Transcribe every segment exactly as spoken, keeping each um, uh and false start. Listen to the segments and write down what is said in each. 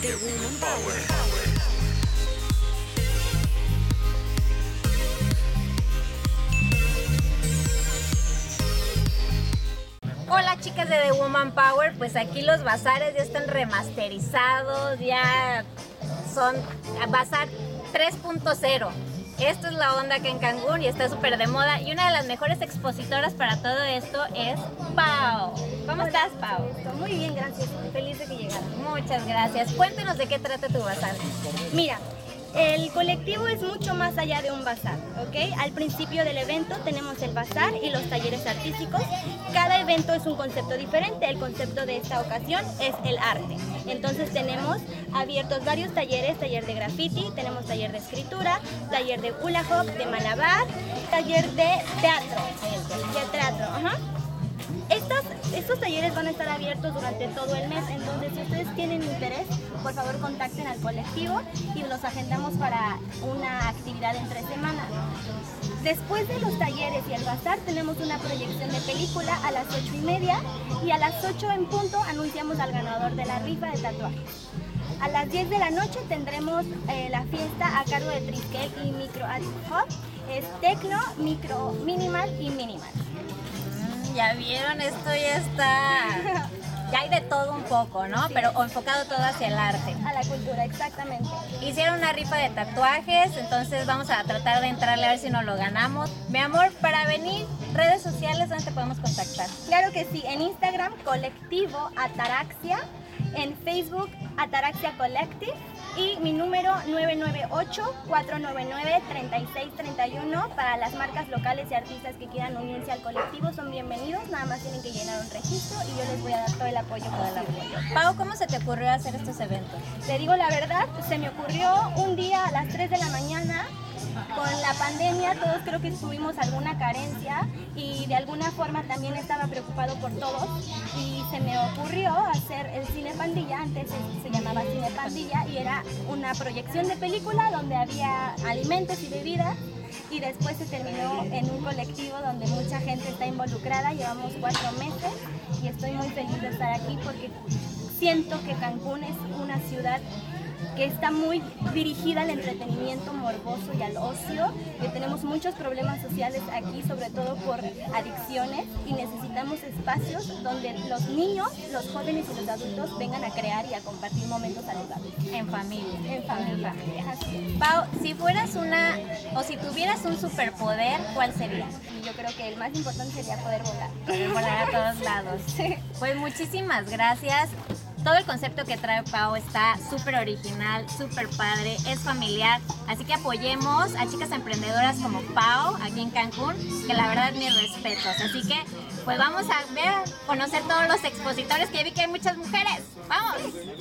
de Woman Power. Hola chicas de The Woman Power, pues aquí los bazares ya están remasterizados, ya son bazar tres punto cero. Esto es la onda acá en Cancún y está súper de moda, y una de las mejores expositoras para todo esto es Pau. ¿Cómo Hola, estás, Pau? Muy bien, gracias. Feliz de que llegaras. Muchas gracias. Cuéntanos de qué trata tu bazar. Mira, el colectivo es mucho más allá de un bazar, ¿ok? Al principio del evento tenemos el bazar y los talleres artísticos. Cada evento es un concepto diferente. El concepto de esta ocasión es el arte. Entonces tenemos abiertos varios talleres, taller de graffiti, tenemos taller de escritura, taller de hula hoop, de malabar, taller de teatro, de teatro, ajá. Estos, estos talleres van a estar abiertos durante todo el mes, entonces si ustedes tienen interés, por favor contacten al colectivo y los agendamos para una actividad entre semana. Después de los talleres y el bazar tenemos una proyección de película a las ocho y media, y a las ocho en punto anunciamos al ganador de la rifa de tatuajes. A las diez de la noche tendremos eh, la fiesta a cargo de Triskel y Micro Art Hub. Es tecno, micro, minimal y minimal. Ya vieron, esto ya está, ya hay de todo un poco, ¿no? Sí. Pero enfocado todo hacia el arte. A la cultura, exactamente. Hicieron una rifa de tatuajes, entonces vamos a tratar de entrarle a ver si nos lo ganamos. Mi amor, para venir, redes sociales, ¿dónde te podemos contactar? Claro que sí, en Instagram, Colectivo Ataraxia, en Facebook, Ataraxia Collective, y mi número nueve nueve ocho, cuatro nueve nueve, tres seis tres uno. Para las marcas locales y artistas que quieran unirse al colectivo son bienvenidos, nada más tienen que llenar un registro y yo les voy a dar todo el apoyo todo el apoyo. Pau, ¿cómo se te ocurrió hacer estos eventos? Te digo la verdad, se me ocurrió un día a las tres de la mañana. Con la pandemia todos creo que tuvimos alguna carencia y de alguna forma también estaba preocupado por todos, y se me ocurrió hacer el Cine Pandilla. Antes se, se llamaba Cine Pandilla y era una proyección de película donde había alimentos y bebidas, y después se terminó en un colectivo donde mucha gente está involucrada. Llevamos cuatro meses y estoy muy feliz de estar aquí porque siento que Cancún es una ciudad que está muy dirigida al entretenimiento morboso y al ocio, que tenemos muchos problemas sociales aquí, sobre todo por adicciones, y necesitamos espacios donde los niños, los jóvenes y los adultos vengan a crear y a compartir momentos saludables. En familia. En familia. Así es. Pau, si fueras una, o si tuvieras un superpoder, ¿cuál sería? Y yo creo que el más importante sería poder volar. Poder volar a todos lados. Sí. Pues muchísimas gracias. Todo el concepto que trae Pau está súper original, súper padre, es familiar, así que apoyemos a chicas emprendedoras como Pau aquí en Cancún, que la verdad mis respetos. Así que pues vamos a ver, conocer todos los expositores, que vi que hay muchas mujeres. ¡Vamos!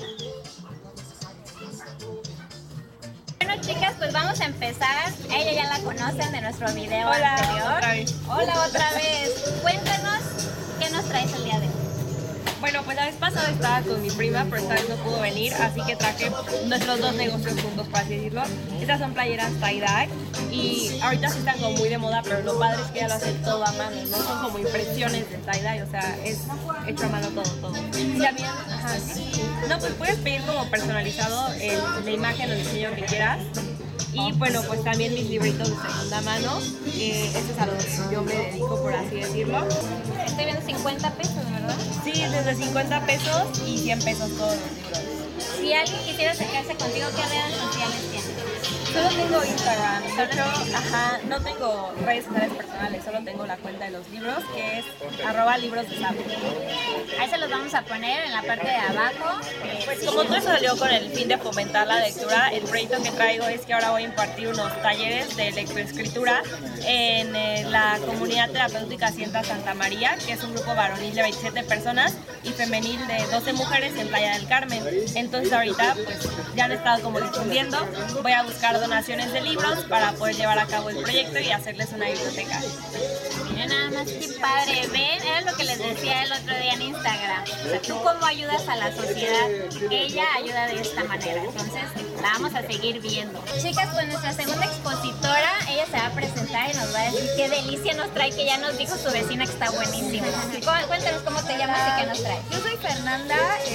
Bueno chicas, pues vamos a empezar. Ella ya la conocen de nuestro video Hola, anterior. otra vez. Hola otra vez. Cuéntanos qué nos traes el día de hoy. Bueno, pues la vez pasada estaba con mi prima, pero esta vez no pudo venir, así que traje nuestros dos negocios juntos, por así decirlo. Estas son playeras tie-dye y ahorita sí están como muy de moda, pero lo padre es que ya lo hacen todo a mano, no son como impresiones de tie-dye, o sea, es hecho a mano todo, todo. Y también, ajá, no, pues puedes pedir como personalizado el, la imagen o el diseño que quieras. Y bueno, pues también mis libritos de segunda mano, eh, eso es a lo que yo me dedico, por así decirlo. Estoy viendo cincuenta pesos, ¿verdad? Sí, desde cincuenta pesos y cien pesos todos los libros. Si alguien quisiera acercarse contigo, ¿qué redes sociales tienes? Solo tengo Instagram, de hecho, ajá, no tengo redes sociales personales, solo tengo la cuenta de los libros, que es arroba libros de sapo. Ahí se los vamos a poner en la parte de abajo. Pues como todo eso salió con el fin de fomentar la lectura, el proyecto que traigo es que ahora voy a impartir unos talleres de lectoescritura en eh, la comunidad terapéutica Sienta Santa María, que es un grupo varonil de veintisiete personas y femenil de doce mujeres en Playa del Carmen. Entonces ahorita pues ya han estado como difundiendo, voy a buscar donaciones de libros para poder llevar a cabo el proyecto y hacerles una biblioteca. Miren nada más qué padre, ven, era lo que les decía el otro día en Instagram. O sea, tú cómo ayudas a la sociedad, ella ayuda de esta manera, entonces la vamos a seguir viendo. Chicas, pues nuestra segunda expositora, ella se va a presentar y nos va a decir qué delicia nos trae, que ya nos dijo su vecina que está buenísima. Cuéntanos cómo te llamas y qué nos trae. Yo soy Fernanda, eh,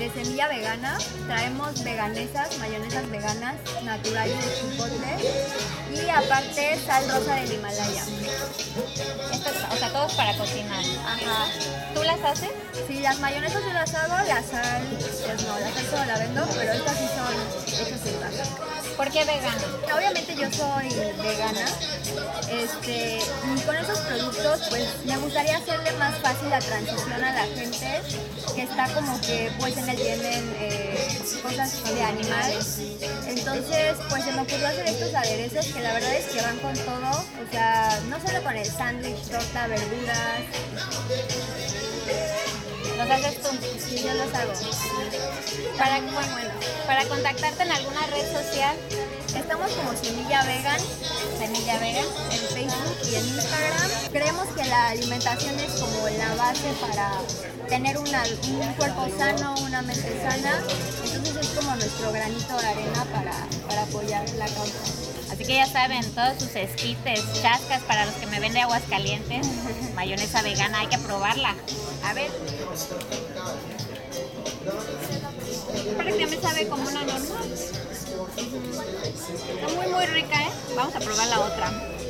de semilla vegana. Traemos veganesas, mayonesas veganas, naturales de chipotle y aparte sal rosa del Himalaya. Estas, o sea, todos para cocinar. Ajá. ¿Tú las haces? Sí, las mayonesas yo las hago, la sal, pues no, la sal solo la vendo, pero estas sí son hechas en casa. ¿Por qué vegano? Obviamente yo soy vegana, este, y con esos productos pues me gustaría hacerle más fácil la transición a la gente que está como que pues en el tienen eh, cosas de animales. Entonces pues se me ocurrió hacer estos aderezos que la verdad es que van con todo, o sea, no solo con el sándwich, torta, verduras. ¿Los haces tú? Sí, yo los hago. Para, Muy buenos. para contactarte en alguna red social, Estamos como Semilla Vegan Semilla Vegan. en Facebook y en Instagram. Creemos que la alimentación es como la base para tener una- un cuerpo sano, una mente sana. Entonces es como nuestro granito de arena para, para apoyar la causa. Así que ya saben, todos sus esquites, chascas para los que me ven de Aguascalientes, mayonesa vegana, hay que probarla. A ver. Parece que me sabe como una normal. Está muy muy rica, ¿eh? Vamos a probar la otra.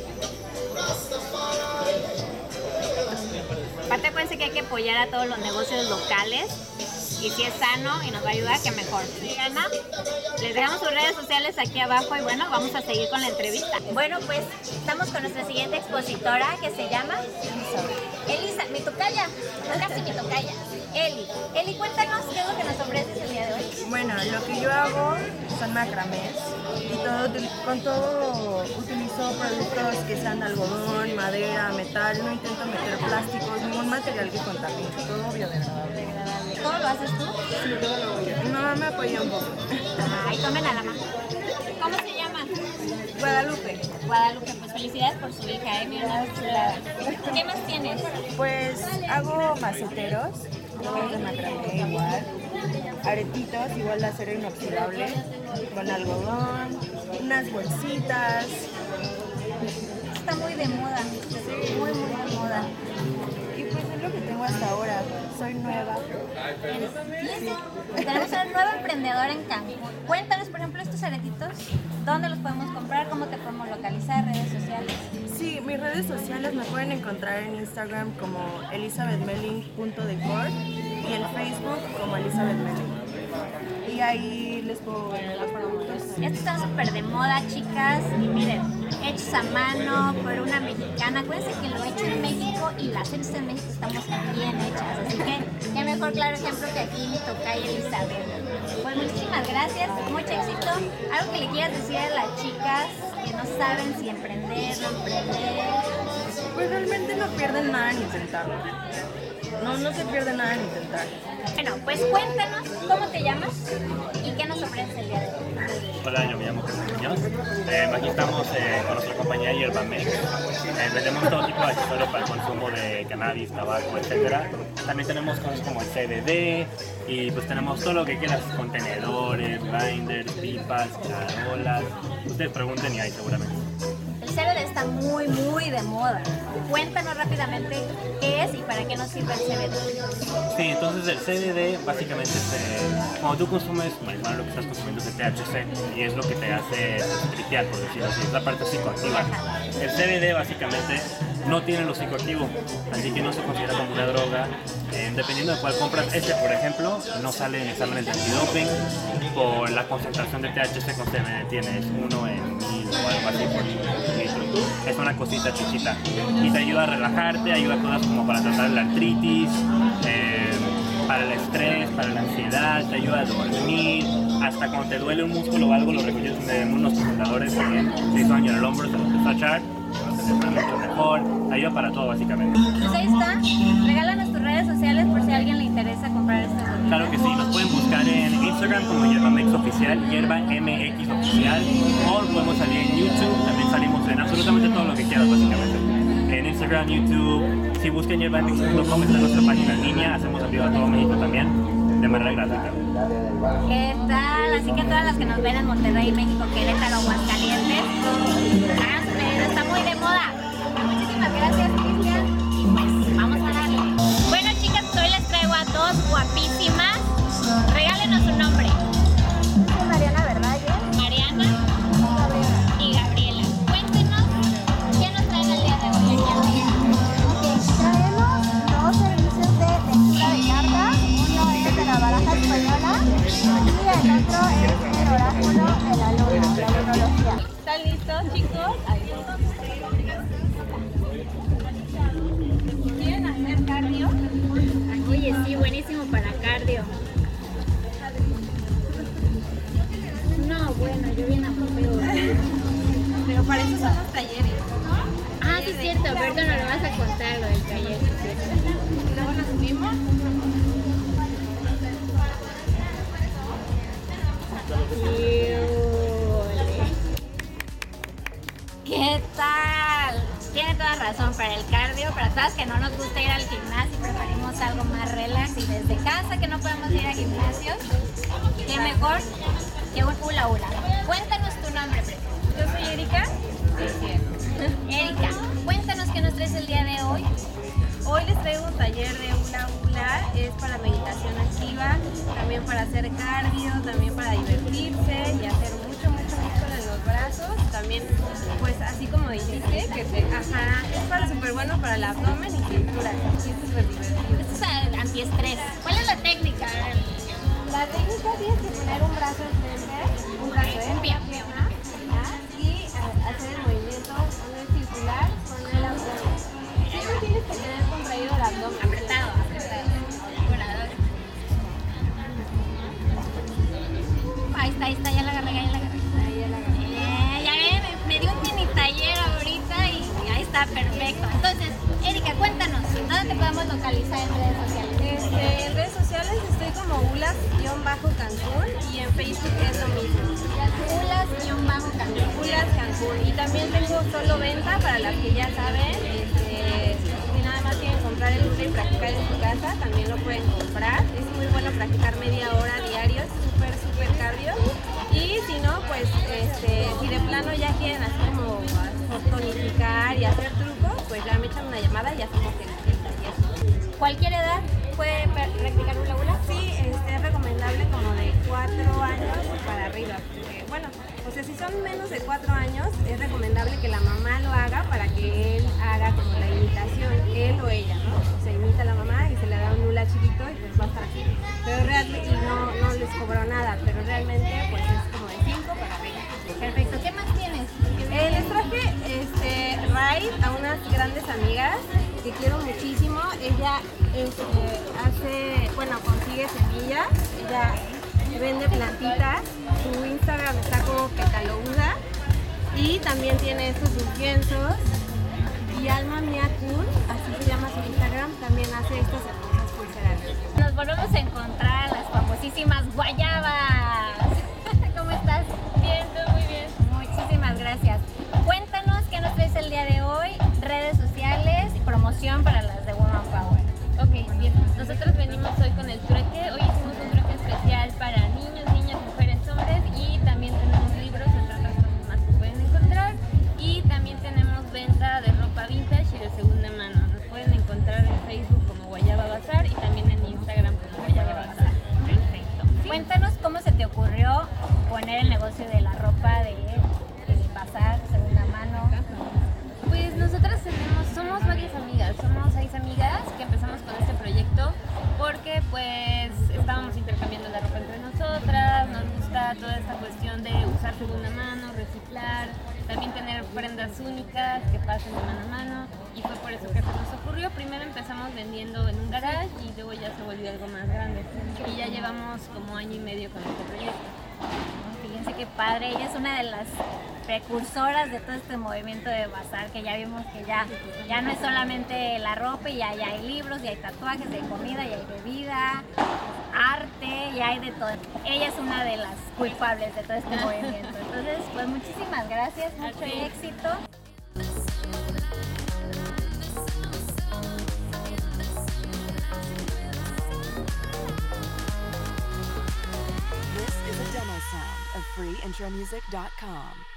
Aparte acuérdense que hay que apoyar a todos los negocios locales. Y si es sano y nos va a ayudar, que mejor. Ana, les dejamos sus redes sociales aquí abajo y bueno, vamos a seguir con la entrevista. Bueno, pues estamos con nuestra siguiente expositora que se llama Elisa, mi tocaya, no casi mi tocaya. Eli, Eli, cuéntanos qué es lo que nos ofreces el día de hoy. Bueno, lo que yo hago son macramés y todo, util- con todo utilizo productos que sean de algodón, madera, metal, no intento meter plásticos, ningún material que contamine, todo biodegradable. ¿Cómo lo haces tú? Sí, todo lo voy a- Mi mamá me apoya un poco. Ay, tomen a la mano. ¿Cómo se llama? Guadalupe, Guadalupe, pues felicidades por su hija, ¿eh? Mira, chulada. ¿Qué más tienes? pues hago maceteros, todos de macramé igual, aretitos igual de acero inoxidable, con algodón, unas bolsitas. Está muy de moda, muy, muy de moda. Y pues es lo que tengo hasta ahora, soy nueva. Tenemos una nueva emprendedora en Cancún. Cuéntanos, por ejemplo, estos aretitos, ¿dónde los podemos comprar? ¿Cómo te podemos localizar? ¿Redes sociales? Sí, mis redes sociales me pueden encontrar en Instagram como elizabethmelling punto decor y en Facebook como Elizabeth Melling. Y ahí les puedo ver los productos. Estos están súper de moda, chicas. Y miren, hechos a mano por una mexicana. Acuérdense que lo hecho en México y las hechas en México estamos bien hechas. Así que, qué mejor claro ejemplo que aquí mi tocaya Elizabeth. Pues muchísimas gracias, mucho éxito. Algo que le quieras decir a las chicas que no saben si emprender, no emprender. Pues realmente no pierden nada en intentarlo. No, no se pierde nada en intentar. Bueno, pues cuéntanos cómo te llamas y qué nos ofreces el día de hoy. Hola, yo me llamo Jesús Muñoz. Eh, aquí estamos eh, con nuestra compañía Yerbamex. Eh, vendemos todo tipo de accesorios para el consumo de cannabis, tabaco, etcétera. También tenemos cosas como el C B D y pues tenemos todo lo que quieras, contenedores, grinders, pipas, charolas. Ustedes pregunten y hay seguramente. El C B D está muy, muy de moda. Cuéntanos rápidamente qué es y para qué nos sirve el C B D. Sí, entonces el C B D básicamente es eh, cuando tú consumes marihuana, lo que estás consumiendo es el T H C y es lo que te hace tripear, por decirlo así, es la parte psicoactiva. El C B D básicamente no tiene lo psicoactivo, así que no se considera como una droga. Eh, dependiendo de cuál compras, este por ejemplo no sale en exámenes de antidoping por la concentración de T H C con C B D, tienes uno en mil o algo así por litro. Es una cosita chiquita y te ayuda a relajarte, ayuda a cosas como para tratar la artritis, eh, para el estrés, para la ansiedad, te ayuda a dormir, hasta cuando te duele un músculo o algo lo recomiendo en unos computadores también, se hizo daño en el hombro, se lo empezó a echar, se te mucho mejor, ayuda para todo básicamente. Pues ahí está. Regálanos tus redes sociales por si a alguien le interesa comprar estas botellas. Claro que sí, nos pueden buscar en Instagram como Yerbamex Oficial, Yerba M X Oficial, o podemos salir en YouTube, también salimos en absolutamente todo lo que quieras básicamente. En Instagram, YouTube, si buscan yerbamex punto com está nuestra página en línea, hacemos envío a todo México también, de manera gratuita. ¿Qué tal? Así que todas las que nos ven en Monterrey, México, Querétaro, Aguascalientes, hagan su pedido, está muy de moda. Muchísimas gracias, Cristian. Y pues vamos a darle. Bueno, chicas, hoy les traigo a dos guapísimas. Regálenme otro es el oráculo de la luna, la lunología. ¿Están listos, chicos? ¿Quieren hacer cardio? Oye, sí, buenísimo para cardio. No, bueno, yo bien apropeo. Pero para eso son los talleres. Ah, sí es cierto, Berto, no lo vas a contar lo del taller. Y luego lo subimos. ¿Qué tal? Tiene toda razón, para el cardio, para todas que no nos gusta ir al gimnasio, preferimos algo más relax y desde casa que no podemos ir a gimnasio, qué mejor que un hula hula. Cuéntanos tu nombre, Pre. Yo soy Erika. Erika, cuéntanos qué nos traes el día de hoy. Hoy les traigo un taller de hula hula, es para meditación activa, también para hacer cardio, también para divertirse y hacer mucho, mucho músculo en los brazos. También, pues así como dijiste, que te, ajá, es para súper bueno para el abdomen y cintura, y es súper divertido. Esto es eh, antiestrés. ¿Cuál es la técnica? A ver. La técnica tienes que poner un brazo enfrente, un brazo en pie, ajá, y eh, hacer el movimiento con el circular con el abdomen. Siempre tienes que tener contraído el abdomen. Apretado, apretado. Bueno, a ver. Ahí está, ahí está, ya la agarré, ya la agarré. Ahí ya la agarré. Eh, ya ven, me, me dio un mini taller ahorita y ahí está, perfecto. Entonces, Erika, cuéntanos, ¿dónde te podemos localizar en redes sociales? Este, en redes sociales estoy como Ulas-Cancún y en Facebook es lo mismo. Ulas-Cancún. Ulas Cancún. Y también tengo solo venta para las que ya saben. Este, si nada más quieren comprar el hula y practicar en su casa, también lo pueden comprar. Es muy bueno practicar media hora diario, es súper, súper cardio. Y si no, pues este, si de plano ya quieren así como tonificar y hacer trucos, pues ya me echan una llamada y hacemos el, el taller. ¿Cualquier edad puede practicar hula hula? Sí, este, es recomendable como de cuatro años para arriba. Porque, bueno, o sea, si son menos de cuatro años, es recomendable que la mamá lo haga para que él haga como la imitación, él o ella, ¿no? O sea, imita a la mamá y se le da un hula chiquito y pues va a estar así. Pero realmente, y no, no les cobró nada, pero realmente pues es como de cinco para arriba. Perfecto. ¿Qué más tienes? Eh, les traje este, raid a unas grandes amigas que quiero muchísimo. Ella este, hace, bueno, consigue semillas, ella vende plantitas, su Instagram está como Petalouda y también tiene estos inciensos. Y Alma Mia Kun, así se llama su Instagram, también hace estas hermosas pulseras. Nos volvemos a encontrar a las famosísimas guayabas. ¿Cómo estás? Bien, todo muy bien. Muchísimas gracias. Cuéntanos qué nos traes el día de hoy, redes sociales y promoción para las de Woman Power. Ok, bien. Nosotros venimos hoy con el trueque. Hoy hicimos un trueque especial para niños, niñas, mujeres, hombres y también tenemos libros, entre otras cosas más que pueden encontrar. Y también tenemos venta de ropa vintage y de segunda mano. Nos pueden encontrar en Facebook como Guayaba Bazar y también en Instagram como Guayaba Bazar. Perfecto. Cuéntanos cómo se te ocurrió poner el negocio de la ropa de, de bazar, segunda mano. Pues nosotras tenemos, somos varias amigas, somos seis amigas que empezamos con este proyecto porque pues estábamos intercambiando la ropa entre nosotras, nos gusta toda esta cuestión de usar segunda mano, reciclar, también tener prendas únicas que pasen de mano a mano y fue por eso que se nos ocurrió. Primero empezamos vendiendo en un garage y luego ya se volvió algo más grande y ya llevamos como año y medio con este proyecto. Fíjense qué padre, ella es una de las precursoras de todo este movimiento de bazar, que ya vimos que ya, ya no es solamente la ropa, y ya, ya hay libros, y hay tatuajes, y hay comida, y hay bebida, arte, y hay de todo. Ella es una de las culpables de todo este movimiento. Entonces, pues muchísimas gracias, mucho éxito. This is a demo sound of free intro music dot com.